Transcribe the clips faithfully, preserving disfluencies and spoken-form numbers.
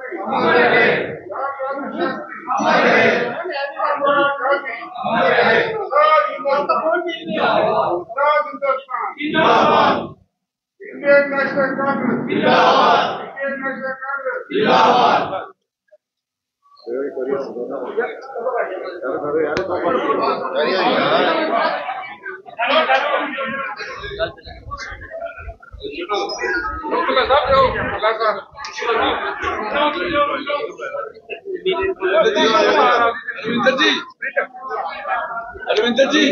Indian National Congress जिंदाबाद, Indian National Congress जिंदाबाद। Ravinder ji, Ravinder ji,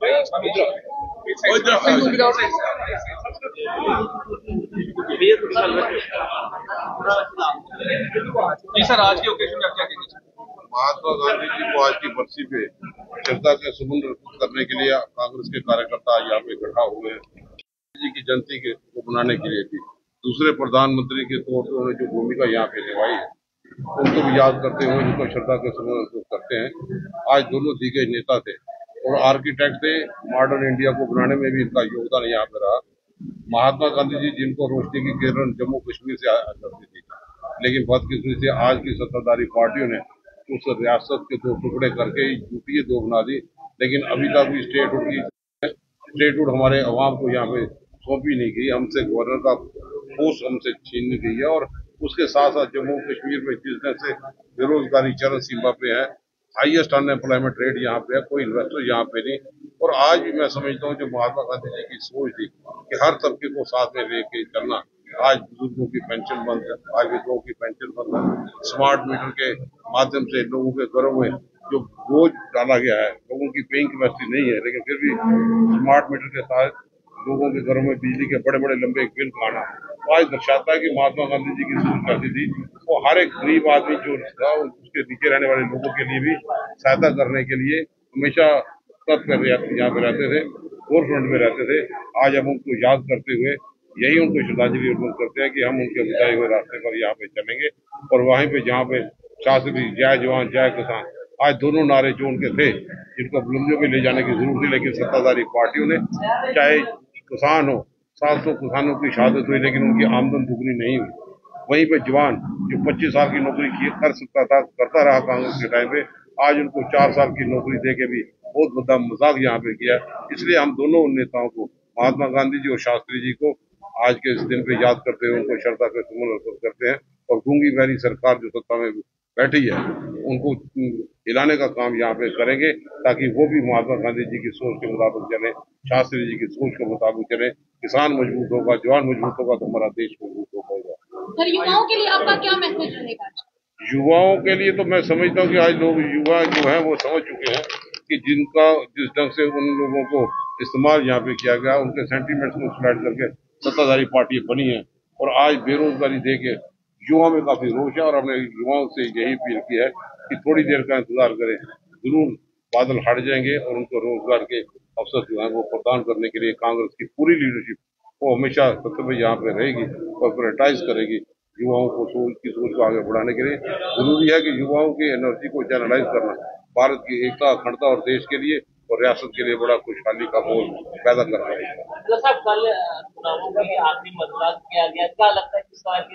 ji sir, आज के ओकेजन में क्या कहेंगे? महात्मा गांधी जी को आज की बरसी पे श्रद्धा के सुमन अर्पित करने के लिए कांग्रेस के कार्यकर्ता यहाँ पे इकट्ठा हुए हैं। जी की जयंती के को मनाने के लिए भी दूसरे प्रधानमंत्री के तौर पर उन्होंने जो भूमिका यहाँ पे निभाई है उनको भी याद करते हुए उनको श्रद्धा के सुमन अर्पित करते हैं। आज दोनों दिग्गज नेता थे और आर्किटेक्ट थे। मॉडर्न इंडिया को बनाने में भी इनका योगदान यहाँ पे रहा। महात्मा गांधी जी जिनको रोशनी की किरण जम्मू कश्मीर से आ करती थी, लेकिन बदकिस्मती से आज की सत्ताधारी पार्टियों ने उस रियासत के दो टुकड़े करके यूपीए दो बना दी। लेकिन अभी तक भी स्टेटहुड की स्टेटहुड हमारे अवाम को यहाँ पे सौंपी नहीं गई। हमसे गवर्नर का पोस्ट हमसे छीन ली गई है और उसके साथ साथ जम्मू कश्मीर में जिस तरह से बेरोजगारी चरम सीमा पे है, हाईएस्ट अनएम्प्लॉयमेंट रेट यहाँ पे है, कोई इन्वेस्टर यहाँ पे नहीं। और आज भी मैं समझता हूँ जो महात्मा गांधी जी की सोच थी कि हर तबके को साथ में लेके चलना। आज बुजुर्गों की पेंशन बंद है, आज विधवाओं की पेंशन बंद है। स्मार्ट मीटर के माध्यम से लोगों के घरों में जो बोझ डाला गया है, लोगों की पेइंग कैपेसिटी नहीं है, लेकिन फिर भी स्मार्ट मीटर के साथ लोगों के घरों में बिजली के बड़े बड़े लंबे बिल खाना, तो आज दर्शाता है कि महात्मा गांधी जी की सोच कैसी थी। वो हर एक गरीब आदमी जो था उसके नीचे रहने वाले लोगों के लिए भी सहायता करने के लिए हमेशा तत्पर यहाँ पे रहते थे, फोर फ्रंट में रहते थे। आज हम उनको याद करते हुए यही उनको श्रद्धांजलि अर्पित करते हैं कि हम उनके बताए हुए रास्ते पर यहाँ पे चलेंगे और वहीं पे जहाँ पे शास्त्री जय जवान जय किसान, आज दोनों नारे जो उनके थे जिनको बुलंदियों पे ले जाने की जरूरत थी, लेकिन सत्ताधारी पार्टियों ने, चाहे किसान हो, सात सौ किसानों की शहादत हुई लेकिन उनकी आमदन दुगनी नहीं हुई। वहीं पे जवान जो पच्चीस साल की नौकरी की कर सकता था करता रहा कांग्रेस के टाइम पे, आज उनको चार साल की नौकरी दे के भी बहुत बड़ा मजाक यहाँ पे किया। इसलिए हम दोनों नेताओं को, महात्मा गांधी जी और शास्त्री जी को आज के इस दिन पे याद करते हुए उनको श्रद्धा के सुमन अर्पित करते हैं। और गूंगी बहरी सरकार जो सत्ता में बैठी है उनको हिलाने का काम यहाँ पे करेंगे ताकि वो भी महात्मा गांधी जी की सोच के मुताबिक चले, शास्त्री जी की सोच के मुताबिक चले। किसान मजबूत होगा, जवान मजबूत होगा तो हमारा देश मजबूत होगा। सर, युवाओं के लिए आपका क्या मैसेज रहेगा? युवाओं के लिए तो मैं समझता हूँ कि आज लोग युवा जो है वो समझ चुके हैं कि जिनका जिस ढंग से उन लोगों को इस्तेमाल यहाँ पे किया गया, उनके सेंटीमेंट्स को स्लाइड करके सत्ताधारी पार्टी बनी है और आज बेरोजगारी देके युवाओं में काफी रोष है। और हमने युवाओं से यही अपील की है कि थोड़ी देर का इंतजार करें, जरूर बादल हट जाएंगे और उनको रोजगार के अवसर जो है वो प्रदान करने के लिए कांग्रेस की पूरी लीडरशिप वो हमेशा सत्ता यहाँ पे रहेगी और प्रायोरिटाइज करेगी युवाओं को सोच की सोच को आगे बढ़ाने के लिए। जरूरी है कि युवाओं की एनर्जी को चैनलाइज करना भारत की एकता, अखंडता और देश के लिए और रियासत के लिए बड़ा खुशहाली का माहौल पैदा कर रहा है। तो साहब, कल चुनावों की आखिरी मतदान किया गया, क्या लगता है किस तरह की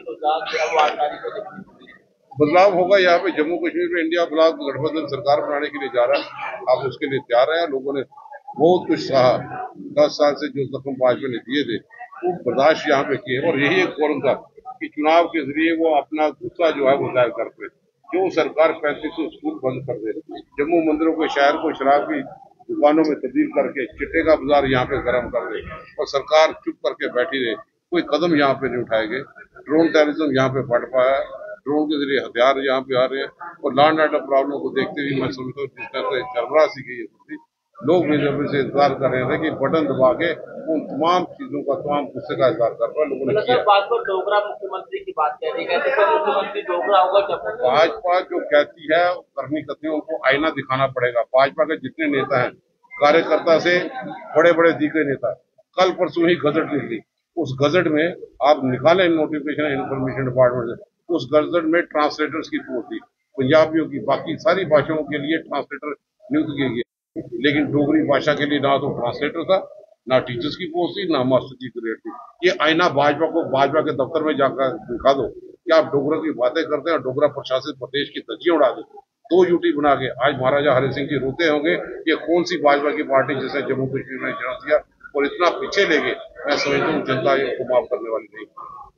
रुझान बदलाव होगा? यहाँ पे जम्मू कश्मीर में इंडिया ब्लॉक गठबंधन सरकार बनाने के लिए जा रहा है, आप उसके लिए तैयार हैं। लोगों ने बहुत कुछ सहा, दस साल से जो जख्म भाजपा ने दिए थे वो बर्दाश्त यहाँ पे किए और यही एक फोरम था कि चुनाव के जरिए वो अपना गुस्सा जो है वो जाहिर करते। जो सरकार पैंतीस सौ स्कूल बंद कर दे, जम्मू मंदिरों के शहर को शराब की दुकानों में तब्दील करके चिट्टे का बाजार यहाँ पे गर्म कर दे और सरकार चुप करके बैठी रहे, कोई कदम यहाँ पे नहीं उठाए गए। ड्रोन टेररिज्म यहाँ पे बढ़ पाया, ड्रोन के जरिए हथियार यहाँ पे आ रहे हैं और लैंड ऑर्डर प्रॉब्लम को देखते हुए मैं समझता हूँ जिस तरह से चरबरा सी गई है, लोग बेजबरी से इंतजार कर रहे थे कि बटन दबा के उन तमाम चीजों का, तमाम गुस्से का इजहार कर रहा है लोगों ने किया। डोगरा मुख्यमंत्री की बात कह रही है, मुख्यमंत्री डोगरा होगा जब भाजपा जो कहती है करनी करती है, उनको आईना दिखाना पड़ेगा। भाजपा के जितने नेता हैं, कार्यकर्ता से बड़े बड़े दिग्गज नेता, कल परसों ही गजट निकली, उस गजट में आप निकालें नोटिफिकेशन इन्फॉर्मेशन डिपार्टमेंट से, उस गजट में ट्रांसलेटर्स की पोस्ट थी, पंजाबियों की, बाकी सारी भाषाओं के लिए ट्रांसलेटर नियुक्त किए गए, लेकिन डोगरी भाषा के लिए ना तो ट्रांसलेटर था, ना टीचर्स की पोस्ट थी, ना मास्टर की ग्रेड थी। ये आईना भाजपा को भाजपा के दफ्तर में जाकर दिखा दो, क्या आप डोगरा की बातें करते हैं और डोगरा प्रशासित प्रदेश की धज्जियां उड़ा देते? दो यूटी बना के आज महाराजा हरि सिंह जी रोते होंगे ये कौन सी भाजपा की पार्टी जिसे जम्मू कश्मीर में जन्म दिया और इतना पीछे ले गए। मैं समझता हूँ जनता को माफ करने वाली नहीं।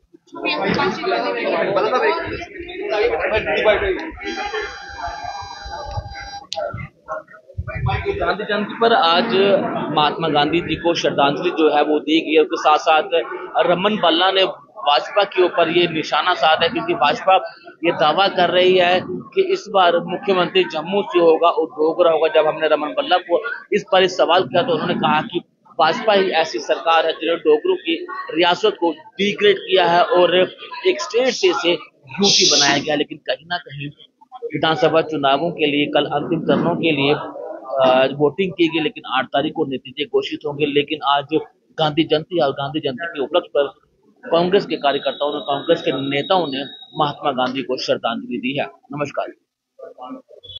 गांधी जयंती पर आज महात्मा गांधी जी को श्रद्धांजलि जो है वो दी गई है। उसके साथ साथ रमन बल्ला ने भाजपा के ऊपर ये निशाना साधा है, क्योंकि भाजपा ये दावा कर रही है कि इस बार मुख्यमंत्री जम्मू से होगा और डोगरा होगा। जब हमने रमन बल्ला को इस पर इस सवाल किया तो उन्होंने कहा कि भाजपा ही ऐसी सरकार है जिन्होंने डोगरों की रियासत को डिग्रेड किया है और एक स्टेट से इसे यूटी बनाया गया। लेकिन कहीं ना कहीं विधानसभा चुनावों के लिए कल अंतिम चरणों के लिए वोटिंग की गई, लेकिन आठ तारीख को नतीजे घोषित होंगे। लेकिन आज गांधी जयंती और गांधी जयंती के उपलक्ष्य पर कांग्रेस के कार्यकर्ताओं ने, कांग्रेस के नेताओं ने महात्मा गांधी को श्रद्धांजलि दी है। नमस्कार।